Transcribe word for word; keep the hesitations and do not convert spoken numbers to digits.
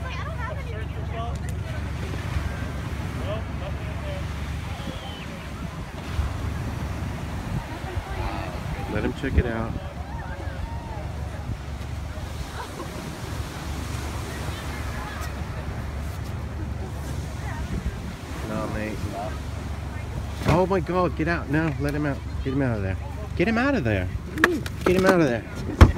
Let him check it out. No, mate. Oh my God, get out. No, let him out. Get him out of there. Get him out of there. Get him out of there.